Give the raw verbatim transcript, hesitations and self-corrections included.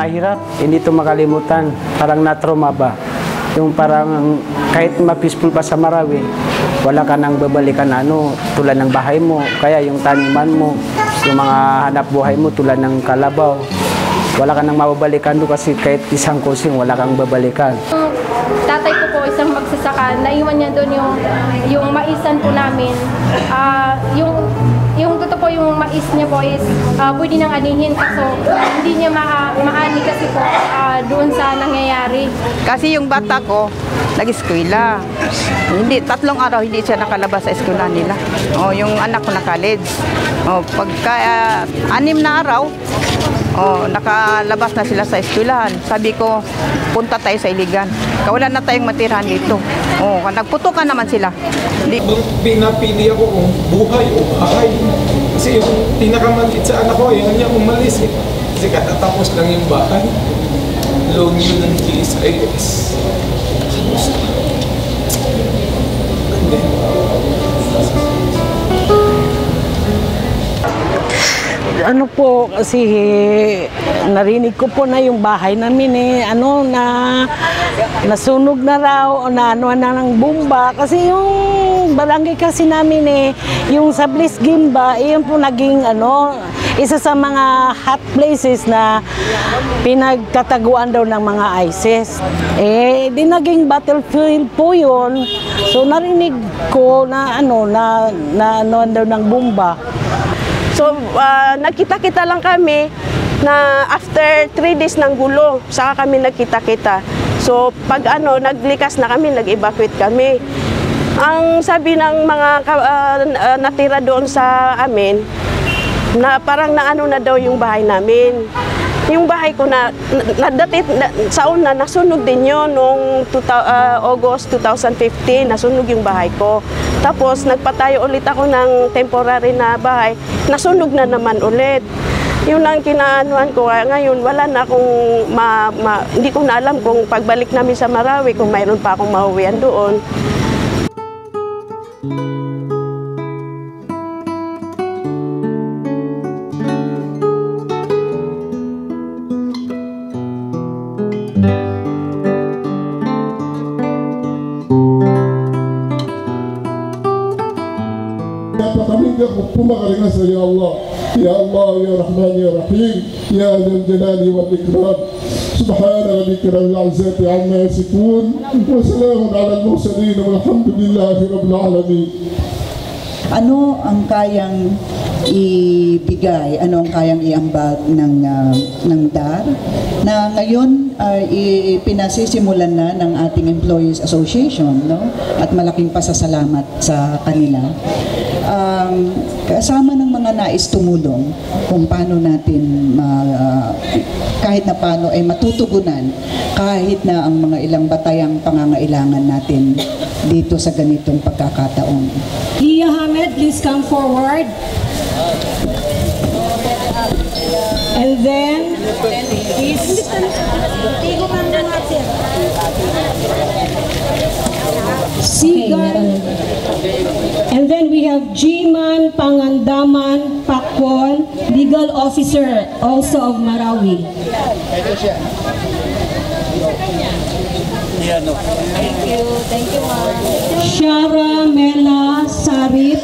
mahirap, hindi ito makalimutan. Parang na-trauma ba? Yung parang kahit ma-peaceful pa sa Marawi, wala ka nang babalikan ano, tulad ng bahay mo, kaya yung taniman mo, yung mga hanap buhay mo tulad ng kalabaw. Wala ka nang mababalikan doon kasi kahit isang kusing, wala kang babalikan. Tatay ko po isang magsasaka, naiwan niya doon yung, yung maisan po namin. Uh, yung yung totoo po yung mais niya po is uh, pwede nang anihin kaso hindi niya ma maani kasi po uh, doon sa nangyayari. Kasi yung bata ko, nag-eskwela. Hindi, tatlong araw hindi siya nakalabas sa eskwela nila. O, yung anak ko na college. O, pagka uh, anim na araw, oh, nakalabas na sila sa eskwelahan. Sabi ko, punta tayo sa Iligan. Kawalan na tayong matirahan dito. Oh, nagputukan naman sila. Pinapili ako kung buhay o bahay. Kasi yung pinakamaliit sa anak ko, yun niya umalis eh. Kasi katatapos lang yung bahay. Loan yun ng G S I S. Ano po, kasi narinig ko po na yung bahay namin eh, ano na nasunog na raw o na ano na ng bomba. Kasi yung barangay kasi namin eh, yung sa Bliss Gimba, yun po naging ano, isa sa mga hot places na pinagtataguan daw ng mga ISIS. Eh, di naging battlefield po yun. So narinig ko na ano, na, na ano daw ng bomba. So, uh, nagkita-kita lang kami na after three days ng gulo, saka kami nagkita-kita. So, pag ano, naglikas na kami, nag-evacuate kami. Ang sabi ng mga uh, natira doon sa amin, na parang naano na daw yung bahay namin. Yung bahay ko na, na, dati, na sa una, nasunog din yun noong uh, August two thousand fifteen, nasunog yung bahay ko. Tapos, nagpatayo ulit ako ng temporary na bahay, nasunog na naman ulit. Yun ang kinaanuhan ko. Ngayon, wala na akong, ma, ma, hindi ko na alam kung pagbalik namin sa Marawi, kung mayroon pa akong mauwian doon. Kumakalingas na Ya Allah, Ya Allah, Ya Rahman, Ya Rahim, Ya Dzal Jalali wal Ikram. Subhana rabbika rabbil izzati amma yasifun, wa salamun ala al-mursalin, walhamdulillahi rabbil alamin. Ano ang kayang ibigay, ano ang kayang iambag ng uh, ng D A R na ngayon uh, ipinasisimulan na ng ating Employees Association, no? At malaking pasasalamat sa kanila. Um, kasama ng mga nais tumulong kung paano natin uh, kahit na paano ay matutugunan kahit na ang mga ilang batayang pangangailangan natin dito sa ganitong pagkakataon. Lia Hamed, please come forward. And then is Sigan. And then we have G-Man Pangandaman Pakpon, legal officer also of Marawi. Thank you. Thank you, ma'am. Shara Mela Sarip,